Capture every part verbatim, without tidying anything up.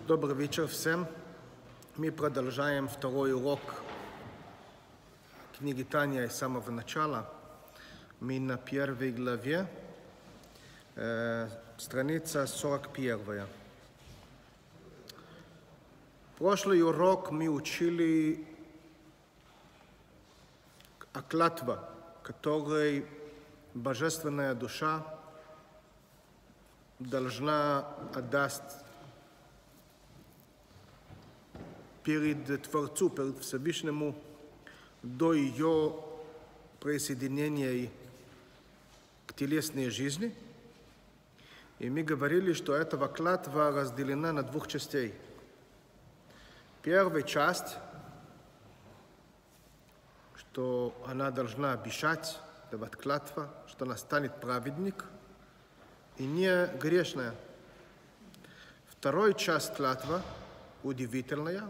Добрый вечер всем. Мы продолжаем второй урок книги Таня с самого начала. Мы на первой главе, э, страница сорок первая. Прошлый урок мы учили о клятве, которой божественная душа должна отдать перед Творцу, перед Всевышнему, до ее присоединения к телесной жизни. И мы говорили, что эта клятва разделена на двух частей. Первая часть, что она должна обещать, давать клятва, что она станет праведник и не грешная. Вторая часть клятва удивительная,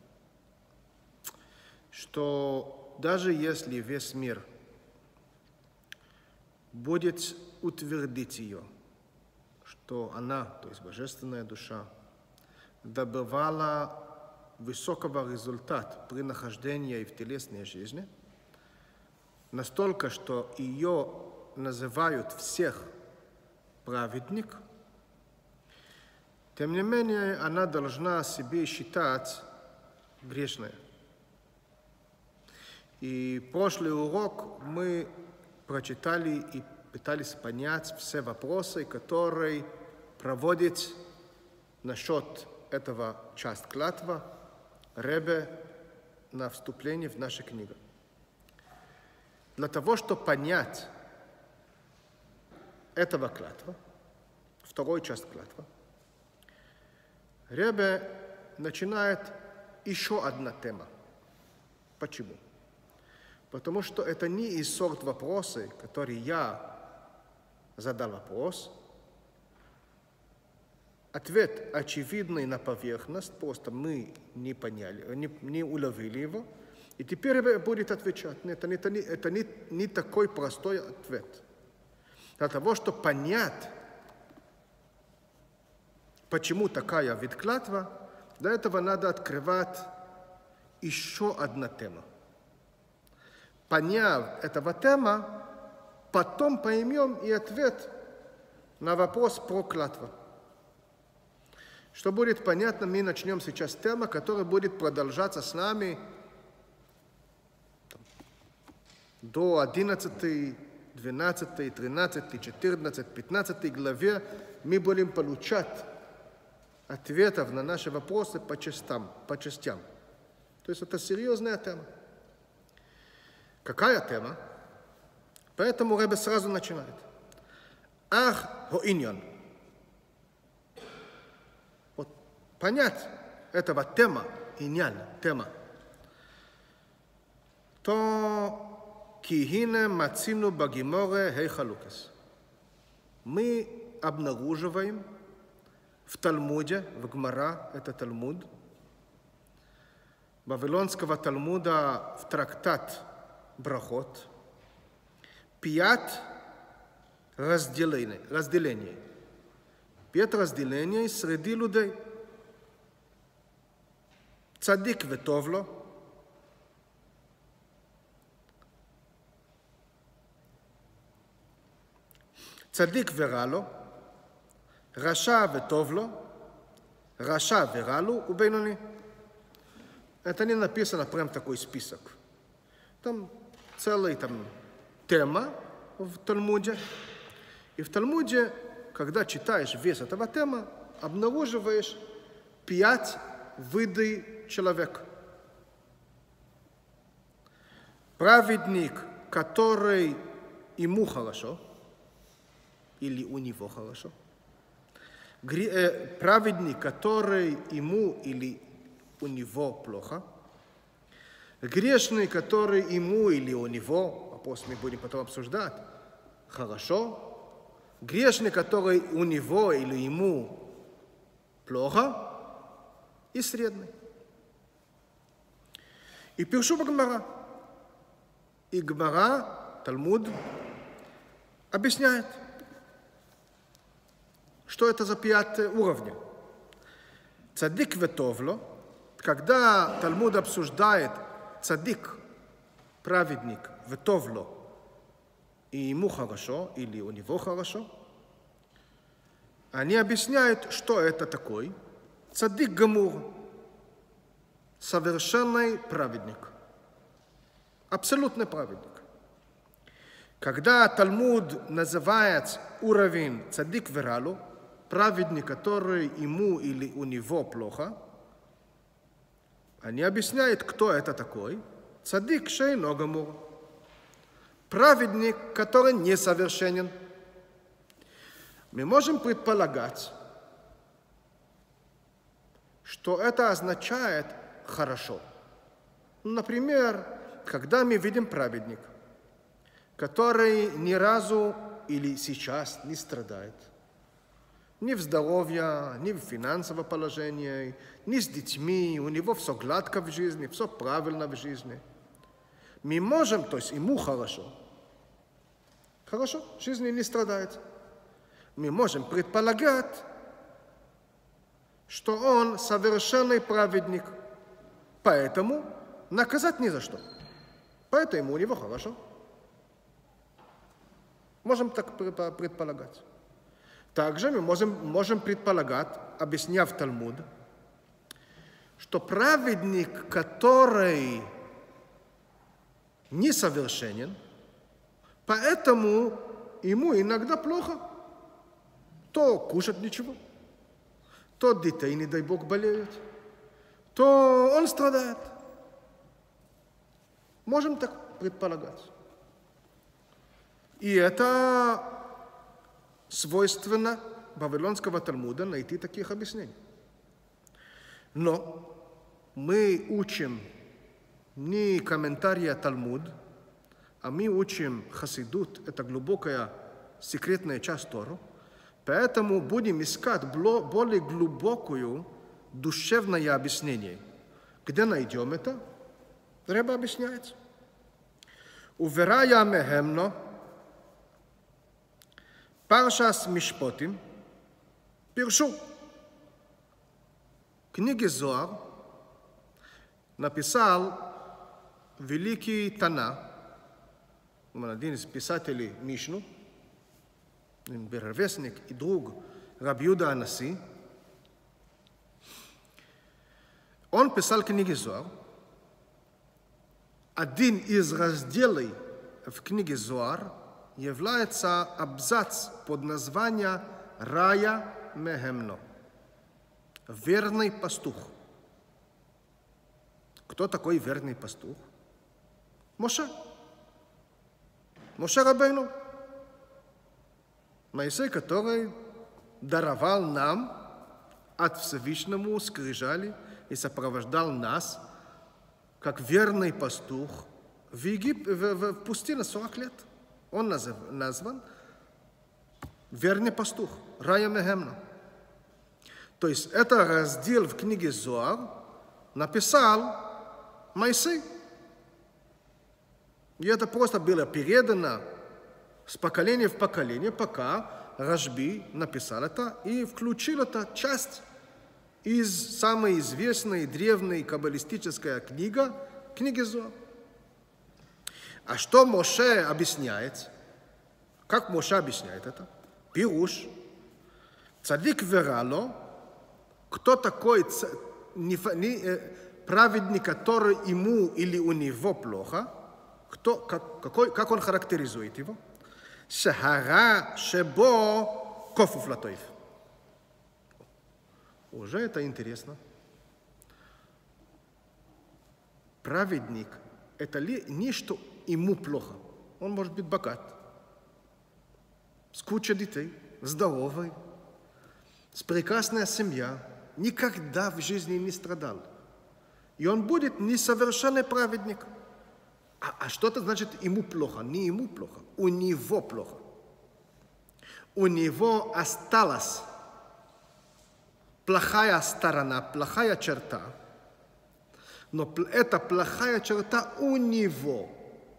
что даже если весь мир будет утвердить ее, что она, то есть божественная душа, добывала высокого результата при нахождении в телесной жизни, настолько, что ее называют всех праведник, тем не менее она должна себе считать грешной. И прошлый урок мы прочитали и пытались понять все вопросы, которые проводит насчет этого часть клятва Ребе на вступлении в нашу книгу. Для того, чтобы понять этого клятва, вторую часть клятва, Ребе начинает еще одна тема. Почему? Потому что это не из сорт вопросов, которые я задал вопрос. Ответ очевидный на поверхность, просто мы не поняли, не, не уловили его. И теперь будет отвечать. Это, не, это, не, это не, не такой простой ответ. Для того, чтобы понять, почему такая вид клятва, для этого надо открывать еще одна тема. Поняв этого тема, потом поймем и ответ на вопрос про клятву. Что будет понятно, мы начнем сейчас тему, которая будет продолжаться с нами там, до одиннадцатой, двенадцатой, тринадцатой, четырнадцатой, пятнадцатой главе. Мы будем получать ответов на наши вопросы по частям, по частям. То есть это серьезная тема. Какая тема? Поэтому Ребе сразу начинает. Ах, хоиньон. Вот понять этого тема, иньян, тема, то кихине мацину багиморе хейхалукес. Мы обнаруживаем в Талмуде, в Гмара, это Талмуд, Вавилонского Талмуда в трактат Брахот, пять разделений, разделений. Пять разделений среди людей. Цадик ветовло, цадик верало, раша ветовло, раша вералу у бейнони. Это не написано прям такой список. Там целая там, тема в Талмуде. И в Талмуде, когда читаешь весь этого тема, обнаруживаешь пять видов человека. Праведник, который ему хорошо, или у него хорошо. Праведник, который ему или у него плохо. Грешный, который ему или у него, а после мы будем потом обсуждать, хорошо. Грешный, который у него или ему плохо. И средний. И пишу по Гмара. И Гмара, Талмуд, объясняет, что это за пять уровней. цадик ветовло, когда Талмуд обсуждает цадик, праведник, ветовло, и ему хорошо, или у него хорошо, они объясняют, что это такое. Цадик гамур, совершенный праведник, абсолютный праведник. Когда Талмуд называет уровень цадик вералу, праведник, который ему или у него плохо, они объясняют, кто это такой. Цадик шейно гамур, праведник, который несовершенен. Мы можем предполагать, что это означает хорошо. Например, когда мы видим праведника, который ни разу или сейчас не страдает, ни в здоровье, ни в финансовом положении, ни с детьми, у него все гладко в жизни, все правильно в жизни. Мы можем, то есть ему хорошо, хорошо, в жизни не страдает. Мы можем предполагать, что он совершенный праведник, поэтому наказать ни за что. Поэтому у него хорошо. Можем так предполагать. Также мы можем, можем предполагать, объясняв Талмуд, что праведник, который несовершенен, поэтому ему иногда плохо. То кушать ничего, то детей, не дай Бог, болеют, то он страдает. Можем так предполагать. И это свойственно Вавилонского Талмуда найти таких объяснений. Но мы учим не комментария Талмуд, а мы учим хасидут, это глубокая секретная часть Торы, поэтому будем искать более глубокую душевное объяснение. Где найдем это? Ребе объясняет. Уверая мехемно, Паршас Мишпотим, пиршу. Книги Зоар написал великий Тана, один из писателей Мишну, ровесник и друг Раби Юда Анаси. Он писал книги Зоар. Один из разделов в книге Зоар является абзац под названием «Рая мехемно» – «Верный пастух». Кто такой верный пастух? Моше. Моше Рабейну. Моисей, который даровал нам от Всевышнему скрижали и сопровождал нас, как верный пастух, в, Егип... в, в пустыне сорок лет. Он назв... назван верный пастух, Рая мехемно. То есть это раздел в книге Зоар написал Моисей. И это просто было передано с поколения в поколение, пока Рашби написал это и включил это часть из самой известной древней каббалистической книги, книги Зоар. А что Моше объясняет? Как Моше объясняет это? Пируш. Цадик верало. Кто такой ц... не, не, э, праведник, который ему или у него плохо? Кто, как, какой, как он характеризует его? Шахара шебо кофуф латоев. Уже это интересно. Праведник – это ли не что ему плохо. Он может быть богат, с кучей детей, здоровый, с прекрасной семьей, никогда в жизни не страдал. И он будет несовершенный праведник. А, а что это значит ему плохо? Не ему плохо, у него плохо. У него осталась плохая сторона, плохая черта. Но эта плохая черта у него.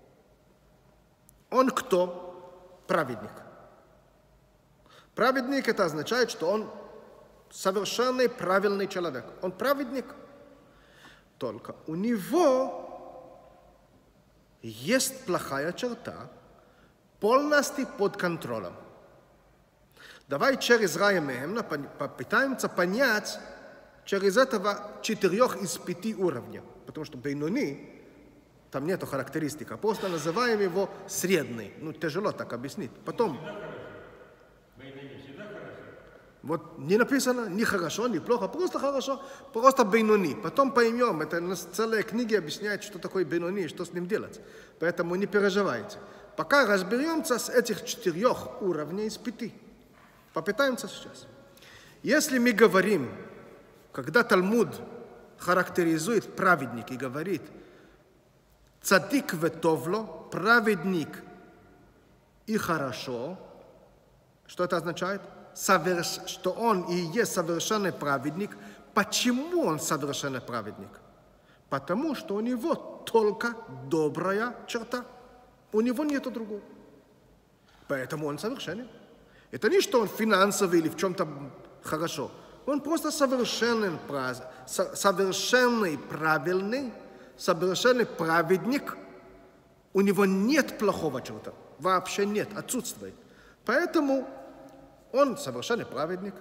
Он кто? Праведник. Праведник это означает, что он совершенный, правильный человек. Он праведник. Только у него есть плохая черта, полностью под контролем. Давай через Раймем попытаемся понять через этого четырех из пяти уровней. Потому что Бейнони, там нету характеристик. Просто называем его средний. Ну, тяжело так объяснить. Потом... Вот не написано ни хорошо, ни плохо, просто хорошо, просто бейнони. Потом поймем, это у нас целая книга объясняет, что такое бейнони, что с ним делать. Поэтому не переживайте. Пока разберемся с этих четырех уровней из пяти. Попытаемся сейчас. Если мы говорим, когда Талмуд характеризует праведник и говорит «цадик ветовло», праведник и хорошо, что это означает? Соверш... что он и есть совершенный праведник. Почему он совершенный праведник? Потому что у него только добрая черта. У него нету другого. Поэтому он совершенный. Это не что он финансовый или в чем-то хорошо. Он просто совершенный, совершенный правильный, совершенный праведник. У него нет плохого черта. Вообще нет, отсутствует. Поэтому он совершенный праведник.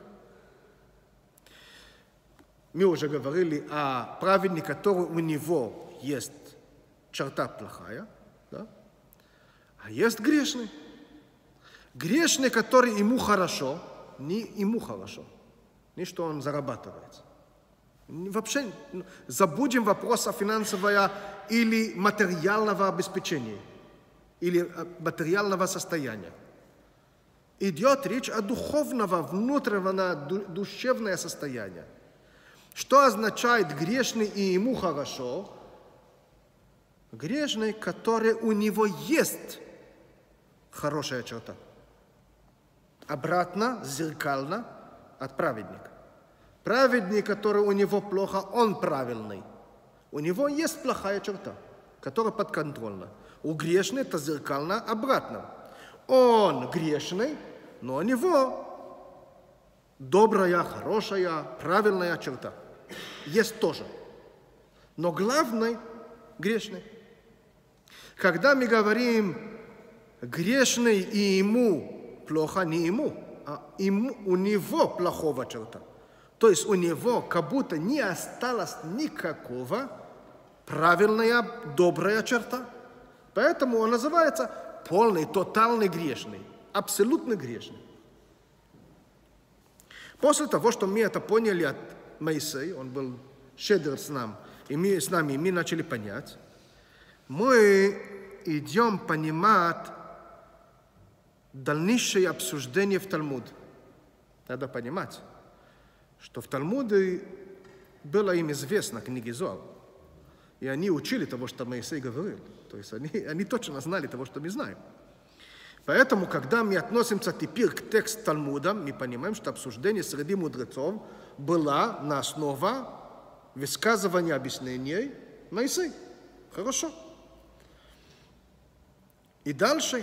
Мы уже говорили о праведнике, который у него есть черта плохая, да? А есть грешный. Грешный, который ему хорошо, не ему хорошо, не что он зарабатывает. Вообще забудем вопрос о финансового или материального обеспечения, или материального состояния. Идет речь о духовного, внутреннего, душевное состояние. Что означает грешный и ему хорошо? Грешный, который у него есть хорошая черта. Обратно, зеркально от праведника. Праведник, который у него плохо, он правильный. У него есть плохая черта, которая подконтрольна. У грешного это зеркально обратно. Он грешный, но у него добрая, хорошая, правильная черта. Есть тоже. Но главный грешный. Когда мы говорим грешный и ему плохо, не ему, а ему, у него плохого черта. То есть у него как будто не осталось никакого правильная, добрая черта. Поэтому он называется полный, тотальный грешный. Абсолютно грешный. После того, что мы это поняли от Моисея, он был щедр с нами, и мы с нами, мы начали понять, мы идем понимать дальнейшее обсуждение в Талмуде. Надо понимать, что в Талмуде было им известно книги Зоар, и они учили того, что Моисей говорил. То есть они, они точно знали того, что мы знаем. Поэтому, когда мы относимся теперь к тексту Талмуда, мы понимаем, что обсуждение среди мудрецов было на основе высказывания объяснений Моисея. Хорошо. И дальше.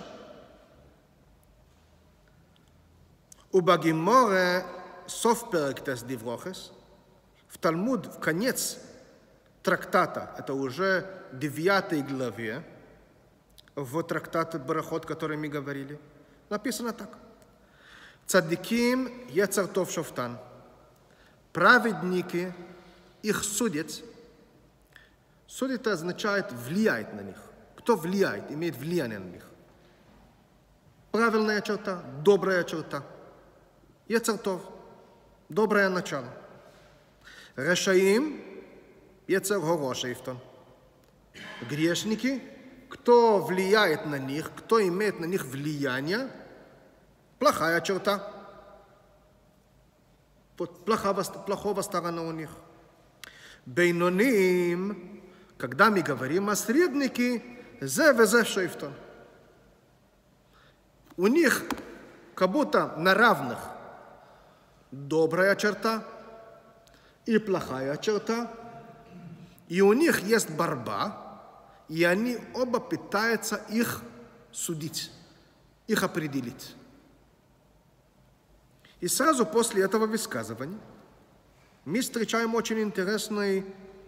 Убагиморе совперектес диврохес. В Талмуд, в конец трактата, это уже девятой главе, в трактате Барахот, о котором мы говорили, написано так. Цадиким яцер тов шофтан. Праведники, их судят. Судит означает влияет на них. Кто влияет, имеет влияние на них. Правильная черта, добрая черта. Яцер тов. Доброе начало. Решаим яцер горошейфтон. Грешники, кто влияет на них, кто имеет на них влияние, плохая черта. Плохого, плохого сторона у них. Бейноним, когда мы говорим о среднике, зе везе шейфтон. У них как будто на равных добрая черта и плохая черта. И у них есть борьба. И они оба пытаются их судить, их определить. И сразу после этого высказывания мы встречаем очень интересное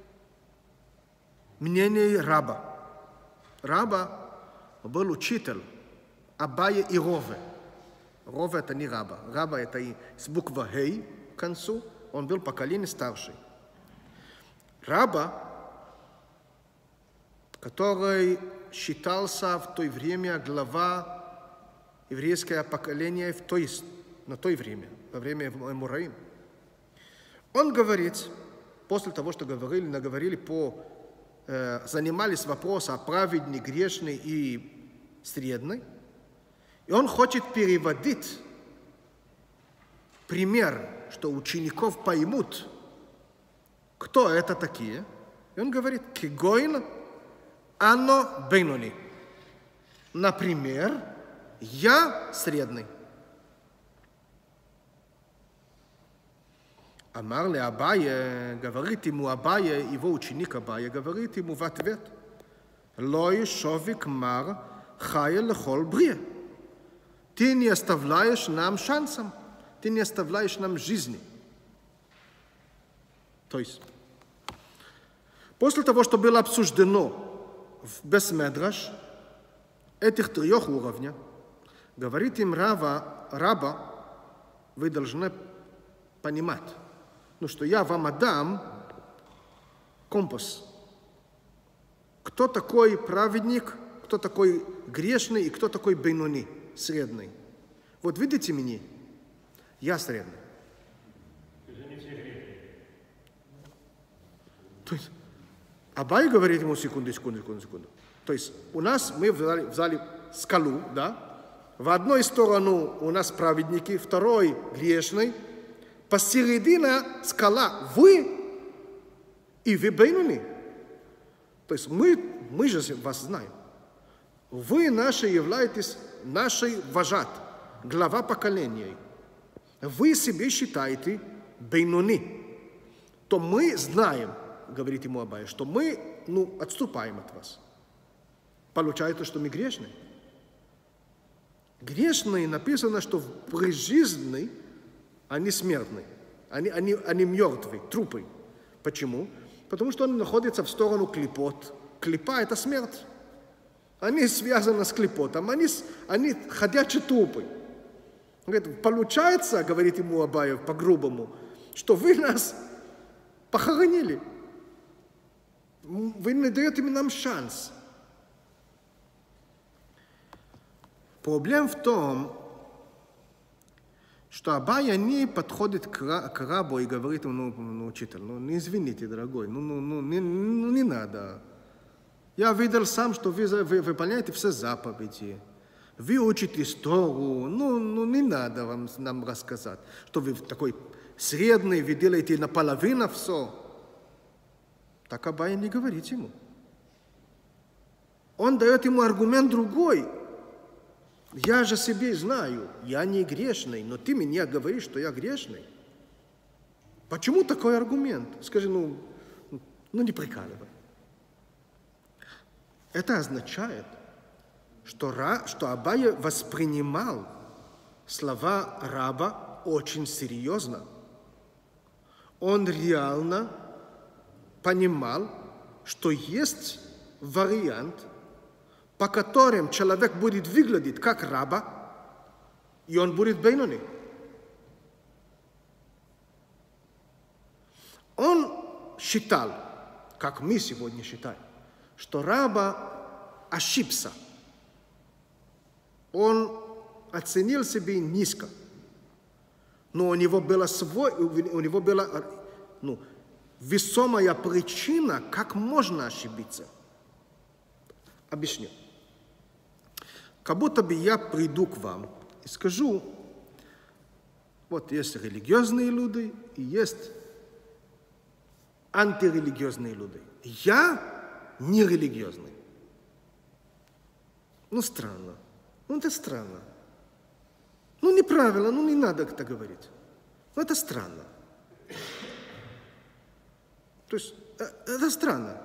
мнение раба. Раба был учитель Абая и Рове. Рове это не раба. Раба это и с буквой Хей к концу. Он был поколение старший. Раба, который считался в то время глава еврейского поколения в той, на то время, во время Эмураим. Он говорит, после того, что говорили, наговорили по, э, занимались вопросом о праведный, грешный и средний, и он хочет переводить пример, что учеников поймут, кто это такие. И он говорит, кегойн ано бейнони. Например, я средний. Амар ли Абая, говорит ему Абая, его ученик Абая, говорит ему в ответ, лой шовик мар хая лехол брия. Ты не оставляешь нам шансом, ты не оставляешь нам жизни. То есть, после того, что было обсуждено в Бес-Медраш, этих трех уровней, говорит им Рава, раба, вы должны понимать, ну, что я вам отдам компас. Кто такой праведник, кто такой грешный и кто такой бейнони, средний. Вот видите меня, я средний. То есть, Абай говорит ему секунду, секунду, секунду, секунду. То есть, у нас, мы взяли, взяли скалу, да? В одной сторону у нас праведники, второй грешный. Посередине скала вы и вы бейнони. То есть мы, мы же вас знаем. Вы наши являетесь нашей вожат, глава поколения. Вы себе считаете бейнони. То мы знаем, говорит ему Абай, что мы ну, отступаем от вас. Получается, что мы грешны. Грешные написано, что при жизни они смертны, они, они, они мертвы, трупы. Почему? Потому что они находятся в сторону клипот. Клипа – это смерть. Они связаны с клипотом, они, они ходячие трупы. Говорит, получается, говорит ему Абаев по-грубому, что вы нас похоронили. Вы не даете нам шанс. Проблема в том, что Абая не подходит к, к рабу и говорит ему, ну, ну, учитель, ну, не извините, дорогой, ну, ну, ну, не, ну, не надо. Я видел сам, что вы, вы выполняете все заповеди, вы учите историю, ну, ну, не надо вам, нам рассказать, что вы такой средний, вы делаете наполовину все. Так Абая не говорит ему. Он дает ему аргумент другой. Я же себе знаю, я не грешный, но ты мне говоришь, что я грешный. Почему такой аргумент? Скажи, ну, ну не прикалывай. Это означает, что, что Абая воспринимал слова раба очень серьезно. Он реально понимал, что есть вариант, по которым человек будет выглядеть как раба, и он будет бейнони. Он считал, как мы сегодня считаем, что раба ошибся. Он оценил себя низко. Но у него была, свой, у него была ну, весомая причина, как можно ошибиться. Объясню. Как будто бы я приду к вам и скажу, вот есть религиозные люди и есть антирелигиозные люди. Я не религиозный. Ну, странно. Ну, это странно. Ну, неправильно, ну, не надо это говорить. Ну, это странно. То есть, это странно.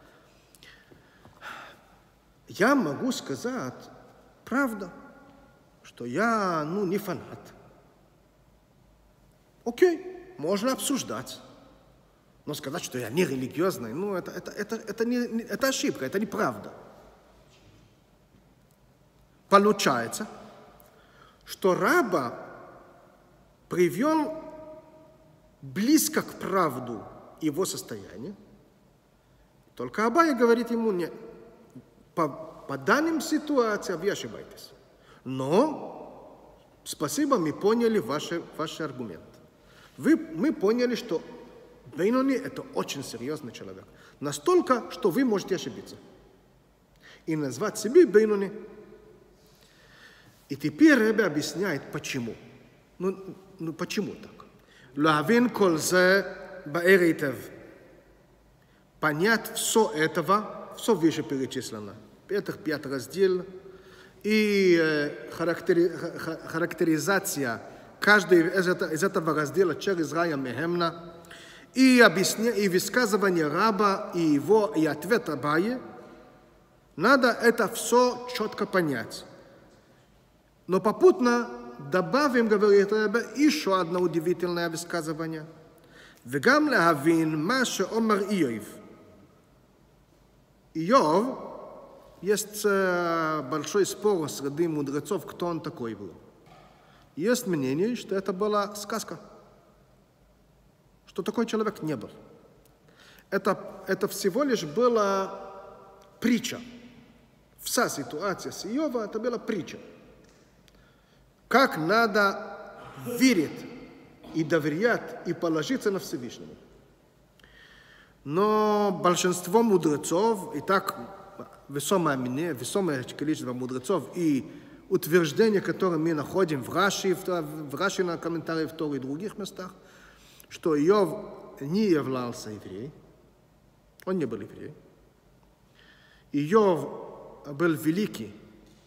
Я могу сказать, правда, что я, ну, не фанат. Окей, можно обсуждать. Но сказать, что я не религиозный, ну, это, это, это, это, не, это ошибка, это неправда. Получается, что раба привел близко к правду его состояние, только Абай говорит ему, нет, по, по данным ситуациям вы ошибаетесь. Но, спасибо, мы поняли ваши, ваши аргументы. Вы, мы поняли, что Бейнони – это очень серьезный человек. Настолько, что вы можете ошибиться. И назвать себе Бейнони. И теперь Ребе объясняет, почему. Ну, ну почему так? Лавин колзе баэрейтев. Понять все этого, все выше перечислено. Петр, пятый раздел. И э, характери, характеризация каждого из, из этого раздела через Рая Мехемна. И, объясня, и высказывание раба, и его, и ответ Абая. Надо это все четко понять. Но попутно добавим, говорит Ребе, еще одно удивительное высказывание. וגם להבין מה שאומר איוב. Иов, есть большой спор среди мудрецов, кто он такой был. Есть мнение, что это была сказка, что такой человек не был. Это, это всего лишь была притча. Вся ситуация с Иова, это была притча. Как надо верить и доверять, и положиться на Всевышнего. Но большинство мудрецов, и так весомое мнение, весомое количество мудрецов, и утверждения, которые мы находим в Раши, в Раши на комментариях в Торе и других местах, что Иов не являлся евреем, он не был евреем. Иов был великий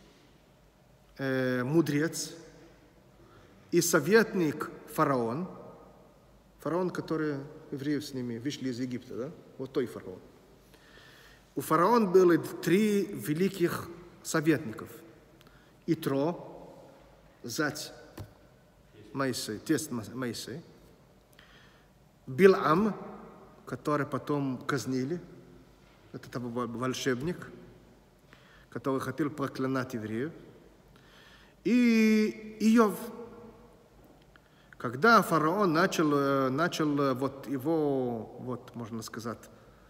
э, мудрец и советник фараон, фараон, который евреи с ними вышли из Египта, да? Вот той фараон. У фараона были три великих советников. Итро, зять Моисея, тесть Моисея. Билам, который потом казнили, это был волшебник, который хотел проклинать евреев. И Иов. Когда фараон начал, начал вот его, вот, можно сказать,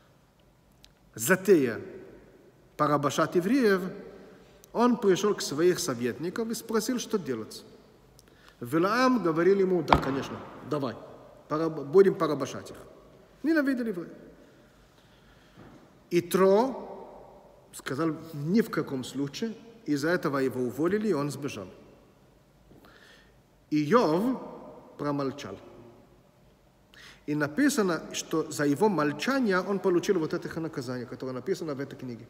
затея порабощать евреев, он пришел к своих советникам и спросил, что делать. Вилаам говорил ему, да, конечно, давай, будем порабощать их. Ненавидели евреев. Итро сказал, ни в каком случае, из-за этого его уволили, и он сбежал. Иов промолчал. И написано, что за его молчание он получил вот это наказание, которое написано в этой книге.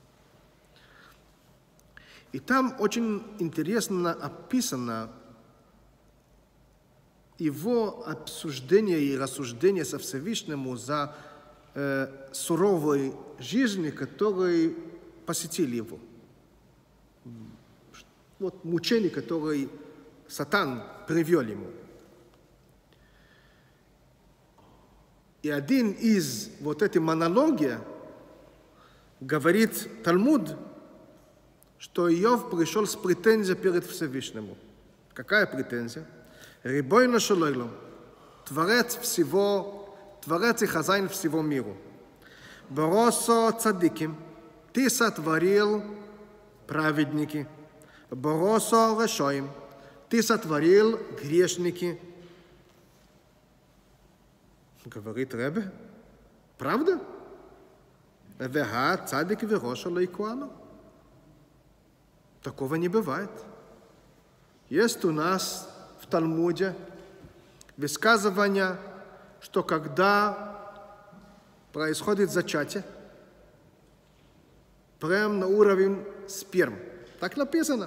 И там очень интересно описано его обсуждение и рассуждение со Всевышним за э, суровой жизни, которые посетили его. Вот мучения, которые Сатан привел ему. И один из вот этих монологий говорит Талмуд, что Иов пришел с претензией перед Всевышним. Какая претензия? Рибойно шелойлом, Творец всего, Творец и хозяин всего мира. Боросо цадиким, ты сотворил праведники. Боросо решоим, ты сотворил грешники. Говорит Ребе, правда? Веха цадик вероша лейкуану. Такого не бывает. Есть у нас в Талмуде высказывание, что когда происходит зачатие, прямо на уровень сперм. Так написано.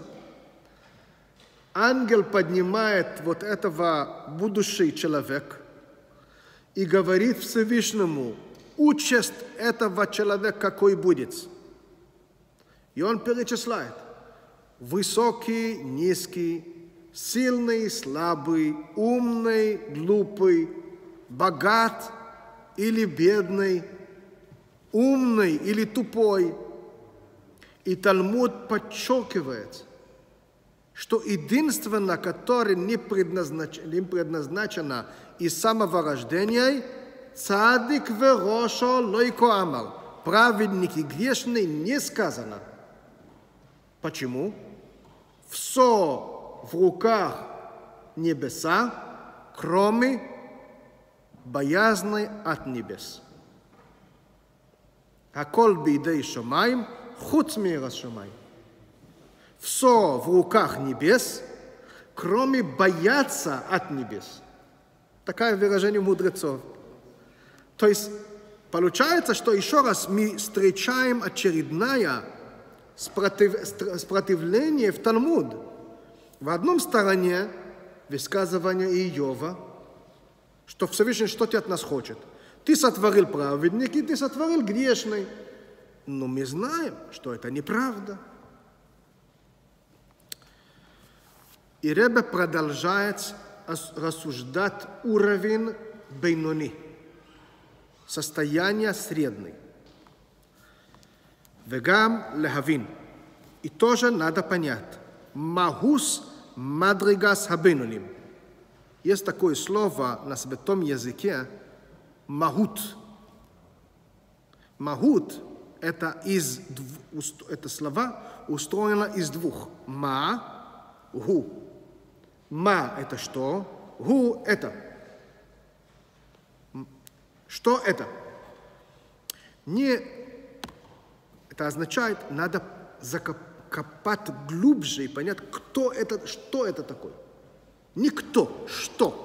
Ангел поднимает вот этого будущий человек и говорит Всевышнему, участь этого человека какой будет. И он перечисляет. Высокий, низкий, сильный, слабый, умный, глупый, богат или бедный, умный или тупой. И Талмуд подчеркивает, что единственно, которое не предназначено, не предназначено из самого рождения, цадик верошо лойко амар. Праведник и грешный не сказано. Почему? Все в руках небеса, кроме боязни от небес. Акол бидей шамаим, хуц мира шамаим. Все в руках небес, кроме бояться от небес. Такое выражение мудрецов. То есть получается, что еще раз мы встречаем очередное сопротивление в Талмуд. В одном стороне высказывание Иова, что Всевышний что-то от нас хочет. Ты сотворил праведник, и ты сотворил грешный. Но мы знаем, что это неправда. И Ребе продолжает рассуждать уровень бейнони, состояние средний. Вегам лехавин. И тоже надо понять. Махус мадригас хабейноним. Есть такое слово на святом языке махут. Махут это из это слова устроено из двух. Ма, гу. Ма это что? Гу это. Что это? Не, это означает, надо закопать глубже и понять, кто это, что это такое. Не кто, что.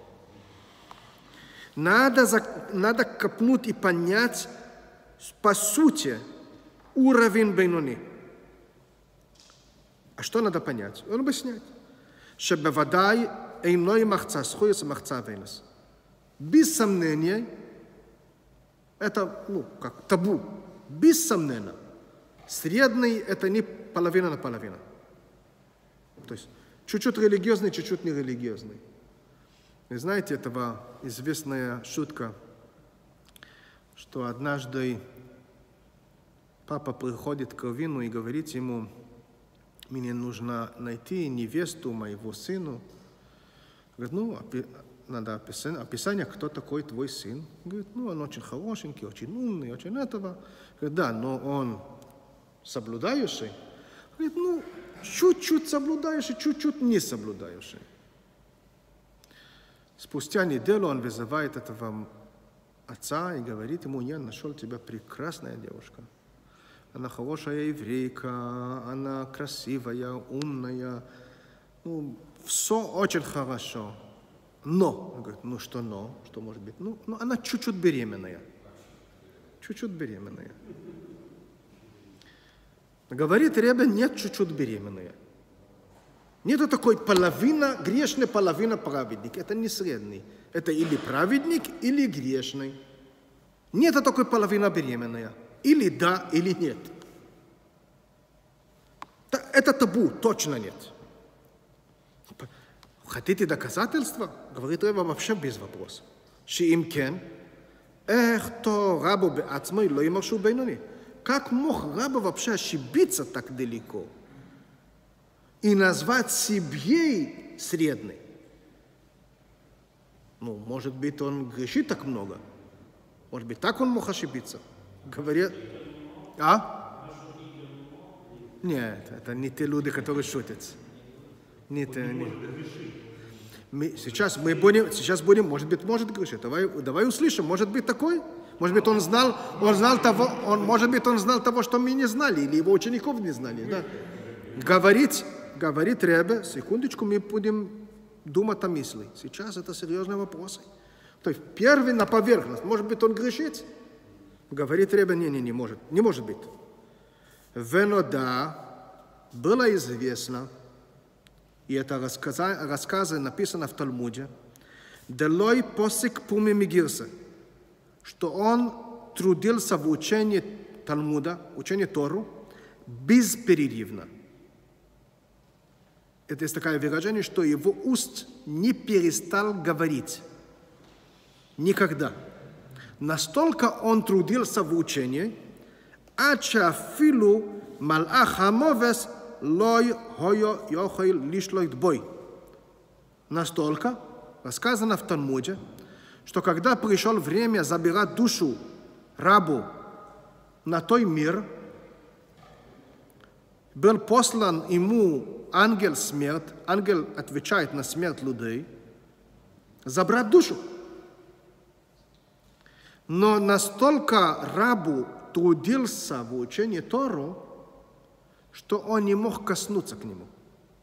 Надо, надо копнуть и понять, по сути, уровень бейнони. А что надо понять? Он объясняет. Шебевадай эйной махца схуес махца вейнес. Без сомнения, это, ну, как табу. Без сомнения. Средний – это не половина на половину. То есть, чуть-чуть религиозный, чуть-чуть нерелигиозный. Вы знаете, этого известная шутка, что однажды папа приходит к раввину и говорит ему: мне нужно найти невесту моего сына. Говорит, ну, надо описание, описание, кто такой твой сын. Говорит, ну, он очень хорошенький, очень умный, очень этого. Говорит, да, но он соблюдающий. Говорит, ну, чуть-чуть соблюдающий, чуть-чуть не соблюдающий. Спустя неделю он вызывает этого отца и говорит ему: я нашел тебя прекрасная девушка. Она хорошая еврейка, она красивая, умная. Ну, все очень хорошо. Но, он говорит, ну что но? Что может быть? Ну, ну она чуть-чуть беременная. Чуть-чуть беременная. Говорит Ребе, нет, чуть-чуть беременная. Нету такой половина грешный, половина праведник. Это не средний. Это или праведник, или грешный. Нету такой половина беременная. Или да, или нет. Это табу, точно нет. Хотите доказательства? Говорит Ребе, вообще без вопросов. Шиим кен, эх то рабу беацмой ло имаршу бейнони. Как мог раба вообще ошибиться так далеко и назвать себе средний? Ну, может быть, он грешит так много. Может быть, так он мог ошибиться. Говорят, а? Нет, это не те люди, которые шутят. Не те, не. Мы, сейчас мы будем, сейчас будем, может быть, может грешить. Давай, давай услышим, может быть, такой? Может быть, он знал, он знал того, он, может быть, он знал того, что мы не знали, или его учеников не знали. Да? Говорить, говорит Ребе, секундочку, мы будем думать о мысли. Сейчас это серьезные вопросы. То есть, первый на поверхность, может быть, он грешит? Говорит Ребе, не, не, не может, не может быть. Венода было известно, и это рассказы, рассказы написано в Талмуде, «Делой посик пуми мигирса», что он трудился в учении Талмуда, учении Тору, бесперерывно. Это есть такое выражение, что его уст не перестал говорить. Никогда. Настолько он трудился в учении, ачафилу малах хамовес лой хойо йохой лишлой дбой. Настолько, рассказано в Талмуде, что когда пришло время забирать душу рабу на той мир, был послан ему ангел смерть, ангел отвечает на смерть людей, забрать душу. Но настолько рабу трудился в учении Тору, что он не мог коснуться к нему.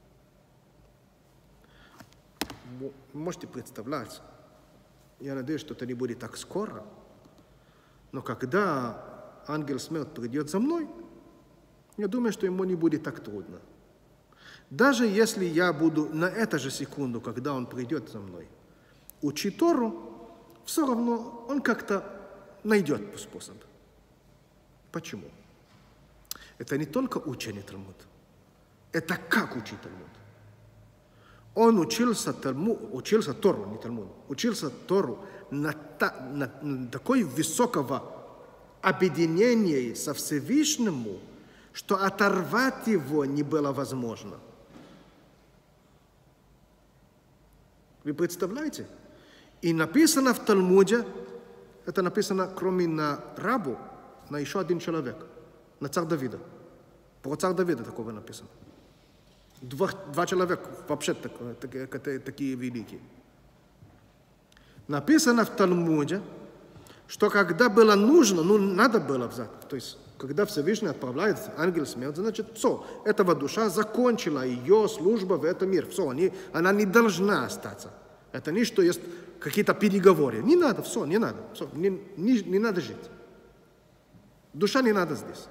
Вы можете представлять, я надеюсь, что это не будет так скоро, но когда ангел смерти придет за мной, я думаю, что ему не будет так трудно. Даже если я буду на эту же секунду, когда он придет за мной, учить Тору, все равно он как-то найдет способ. Почему? Это не только учение Талмуд, это как учить Талмуд. Он учился, Талмуд, учился Тору, не Талмуд, учился Тору на, та, на, на такой высокого объединения со Всевышнему, что оторвать его не было возможно. Вы представляете? И написано в Талмуде, это написано кроме на рабу, на еще один человек, на царь Давида. Про царя Давида такого написано. Два, два человека вообще так, так, такие великие. Написано в Талмуде, что когда было нужно, ну надо было взять, то есть когда Всевышний отправляет ангел смерти, значит, все, эта душа закончила ее службу в этом мире, все, они, она не должна остаться. Это не что есть какие-то переговоры. Не надо, все, не надо, все, не, не, не надо жить. Душа не надо здесь.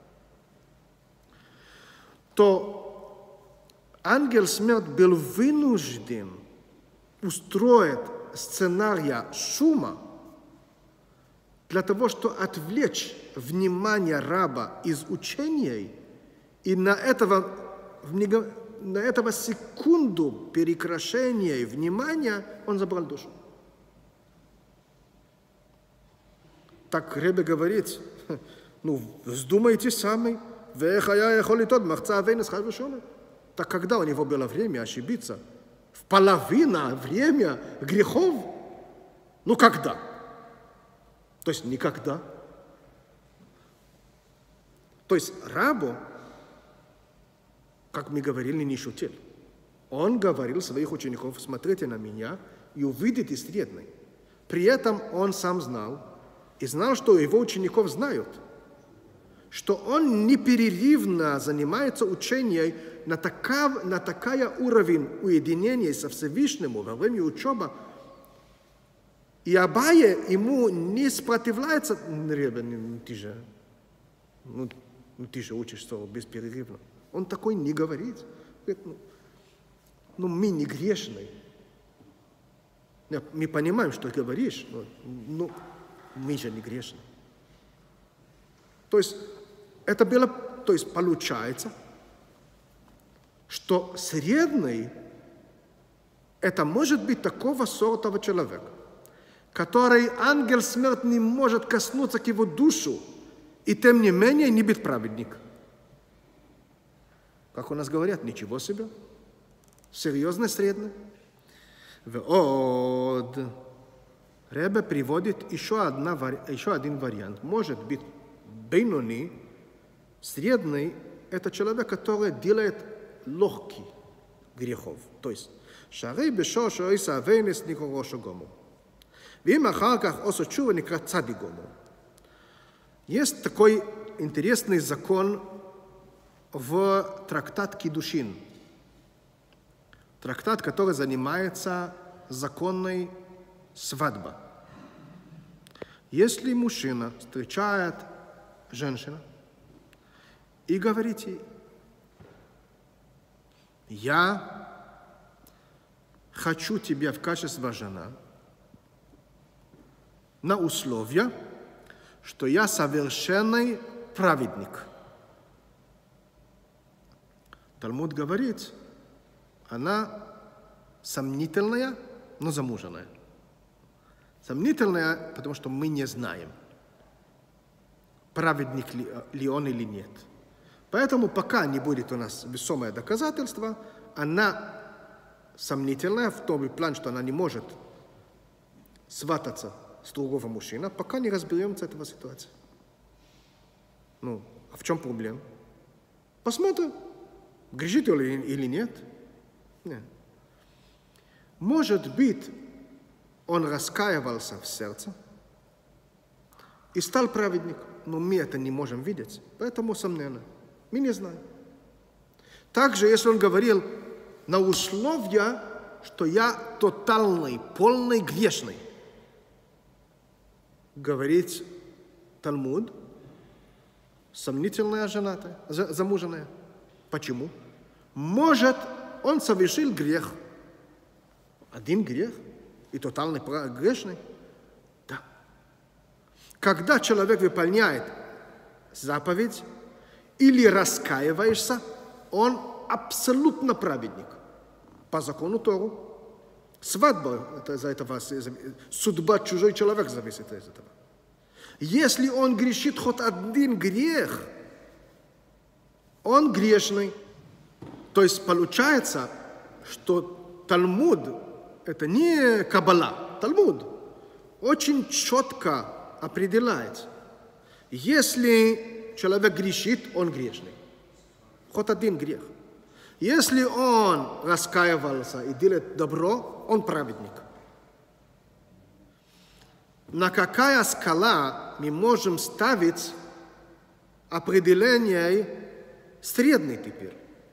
То ангел смерти был вынужден устроить сценарий шума для того, чтобы отвлечь внимание раба из учения, и на этого, на этого секунду прекращения внимания он забрал душу. Так Ребе говорит, ну, вздумайте сами, так когда у него было время ошибиться? В половина время грехов? Ну, когда? То есть никогда. То есть рабу, как мы говорили, не шутил. Он говорил своих учеников, смотрите на меня и увидите средний. При этом он сам знал, и знал, что его учеников знают, что он непрерывно занимается учением на, такав, на такой уровень уединения со Всевышним во время учебы, и Абая ему не сопротивляется. Ребя, ну, ты же, ну, ну, ты же учишься бесперерывно. Он такой не говорит. Говорит, ну, ну, мы не грешные. Мы понимаем, что ты говоришь, но ну, мы же не грешные. То есть, это было, то есть, получается, что средний, это может быть такого сорта человека, который ангел смерти не может коснуться к его душу, и тем не менее не быть праведник. Как у нас говорят, ничего себе. Серьезно средний. Вот. Ребе приводит еще, одна, еще один вариант. Может быть, бейнони, средний, это человек, который делает легкий грехов. То есть, шарей бешо шоиса авейнес никорошо гому. Вим ахарках осо чува никра цади гому. Есть такой интересный закон в трактат Кидушин. Трактат, который занимается законной свадьбой. Если мужчина встречает женщину и говорит ей, я хочу тебя в качестве жена на условие, что я совершенный праведник. Талмуд говорит, она сомнительная, но замуженная. Сомнительное, потому что мы не знаем, праведник ли, ли он или нет. Поэтому пока не будет у нас весомое доказательство, она сомнительная в том плане, что она не может свататься с другого мужчины, пока не разберемся этого ситуации. Ну, а в чем проблема? Посмотрим, грешит он или нет. Нет. Может быть, он раскаивался в сердце и стал праведником, но мы это не можем видеть, поэтому сомненно. Мы не знаем. Также, если он говорил на условия, что я тотальный, полный грешный, говорит Талмуд, сомнительная женатая, замуженная. Почему? Может, он совершил грех. Один грех и тотальный грешный? Да. Когда человек выполняет заповедь или раскаиваешься, он абсолютно праведник. По закону Тору. Свадьба, это за этого, судьба чужой человек зависит от этого. Если он грешит хоть один грех, он грешный. То есть получается, что Талмуд – это не Каббала, Талмуд очень четко определяет. Если человек грешит, он грешный. Хоть один грех. Если он раскаивался и делает добро, он праведник. На какая скала мы можем ставить определение средний теперь?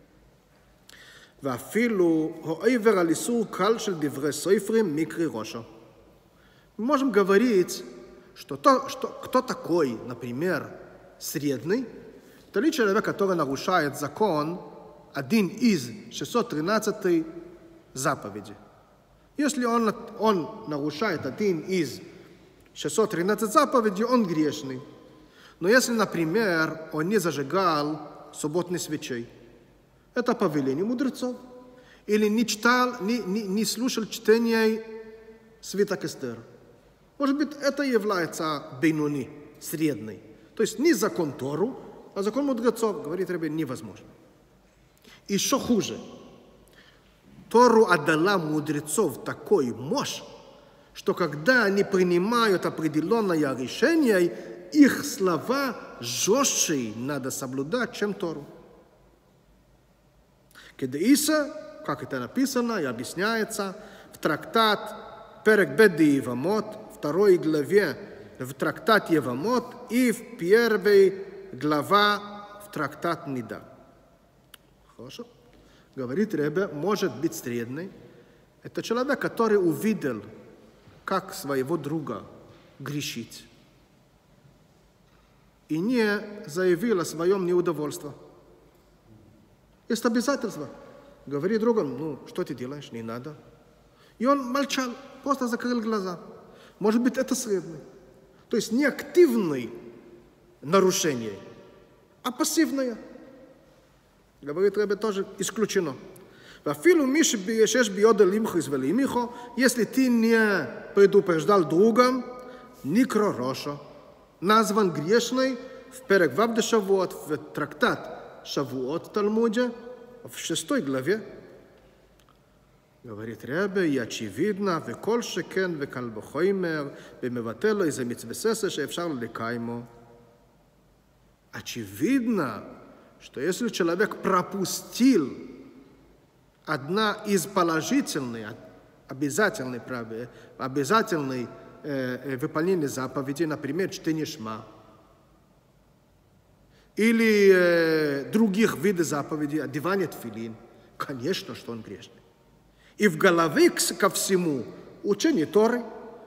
ואפילו העבר על איסור קל של דברי סופרים מקרי ראשו. Мы можем говорить, что, то, что кто такой, например, средний, это ли человек, который нарушает закон, один из шестьсот тринадцатой заповедей. Если он, он нарушает один из шестьсот тринадцатой заповедей, он грешный. Но если, например, он не зажигал субботных свечей, это повеление мудрецов. Или не читал, не, не, не слушал чтения свиток Эстер. Может быть, это является бейнуни, средний. То есть не закон Тору, а закон мудрецов, говорит Ребе, невозможно. Еще хуже. Тору отдала мудрецов такой мощь, что когда они принимают определенное решение, их слова жестче надо соблюдать, чем Тору. Кедеиса, как это написано и объясняется, в трактат Перек Бет Евамот, второй главе в трактат Евамот и в первой главе в трактат Нида. Хорошо? Говорит Ребе, может быть средний. Это человек, который увидел, как своего друга грешить. И не заявил о своем неудовольствии. Есть обязательство. Говори другому, ну, что ты делаешь, не надо. И он молчал, просто закрыл глаза. Может быть, это средний. То есть не активное нарушение, а пассивное. Говорит Ребе, тоже исключено. Если ты не предупреждал друга, никро роша, назван грешный в Перек Вав де Шавуот, в трактат Шавуот в Талмуде, в шестой главе, говорит Ребе, и очевидно, векол шекен векал бохоймер, бемеватело из-за митцвесеса, шеевшар лекаймо. Очевидно, что если человек пропустил одна из положительных, обязательной, обязательной э, выполнения заповедей, например, чтение Шма, или э, других видов заповедей, одевание тфилин, конечно, что он грешный. И в голове ко всему учение Торы,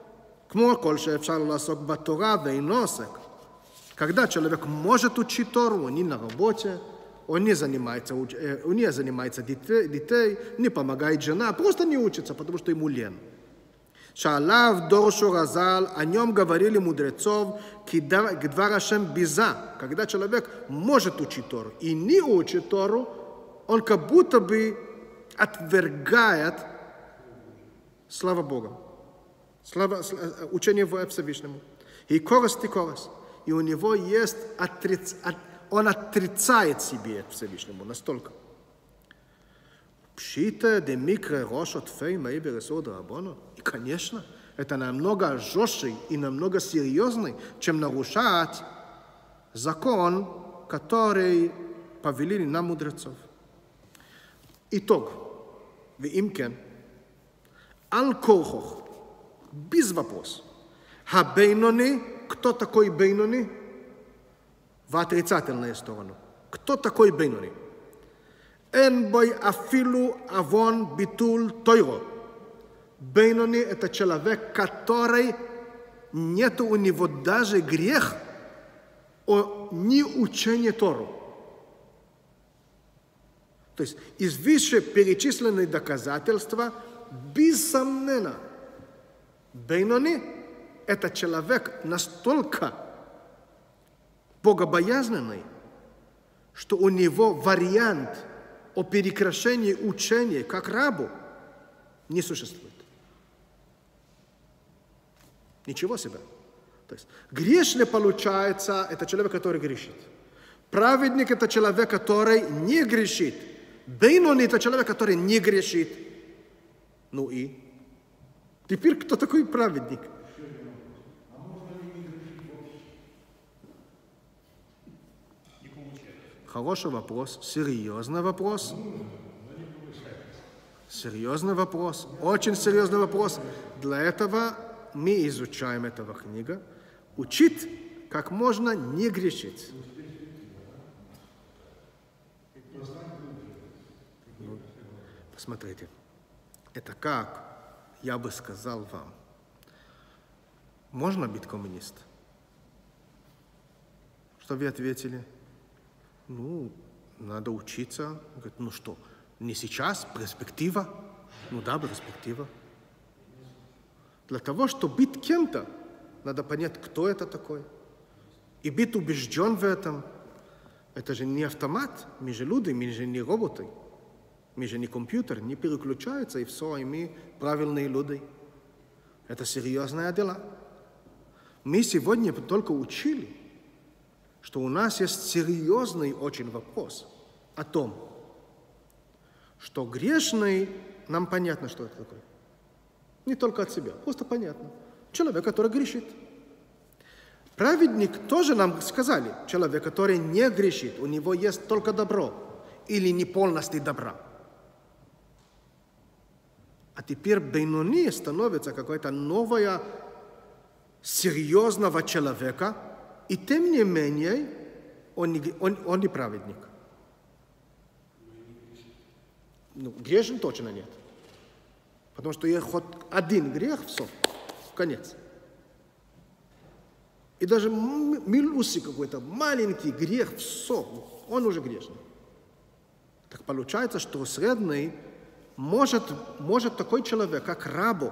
когда человек может учить Тору, он не на работе, он не занимается, он не занимается детей, детей, не помогает жена, просто не учится, потому что ему лень. Шалав доршу разал, о нем говорили мудрецов, кидвар Ашем биза, когда человек может учить Тору и не учит Тору, он как будто бы отвергает слава Бога. Слава, учение в Всевышнему. И корость, и корость. И у него есть, отриц... он отрицает себе Всевышнему настолько. Пшита де микро рошот фей маибер исода рабону. И, конечно, это намного жестче и намного серьезнее, чем нарушать закон, который повелели нам мудрецов. Итог. Вимкен. Аль-Корхох. Без вопроса. Хабейнони. Кто такой бейнони? В отрицательную сторону. Кто такой бейнони? Эн бой афилу авон битул тойро. Бейнони — это человек, который нет у него даже грех о неучении Тору. То есть из вышеперечисленных доказательства, бессомненно, бейнони — это человек настолько богобоязненный, что у него вариант о прекращении учения как рабу не существует. Ничего себе. То есть грешный, получается, это человек, который грешит. Праведник — это человек, который не грешит. Бейнони — это человек, который не грешит. Ну и? Теперь кто такой праведник? Хороший вопрос, серьезный вопрос. Серьезный вопрос, очень серьезный вопрос. Для этого мы изучаем эту книгу. Учить, как можно не грешить. Ну, посмотрите, это как, я бы сказал вам, можно быть коммунистом? Что вы ответили? Ну, надо учиться. Говорит, ну что, не сейчас, перспектива? Ну да, перспектива. Для того, чтобы быть кем-то, надо понять, кто это такой. И быть убежден в этом. Это же не автомат, мы же люди, мы же не роботы. Мы же не компьютер, не переключаются, и все, и мы правильные люди. Это серьезное дело. Мы сегодня только учили, что у нас есть серьезный очень вопрос о том, что грешный, нам понятно, что это такое. Не только от себя, просто понятно. Человек, который грешит. Праведник тоже нам сказали, человек, который не грешит, у него есть только добро или не полностью добра. А теперь бейнони становится какой-то новая, серьезного человека, и тем не менее он не, он, он не праведник. Ну, грешен точно нет. Потому что есть хоть один грех, все, конец. И даже милуси какой-то, маленький грех, все, он уже грешный. Так получается, что средний может, может такой человек, как рабу,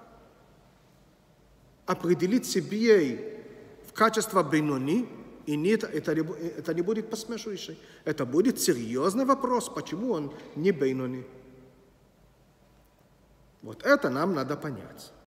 определить себе в качестве бейнони, и нет, это, это не будет посмешивающий. Это будет серьезный вопрос, почему он не бейнони. Вот это нам надо понять.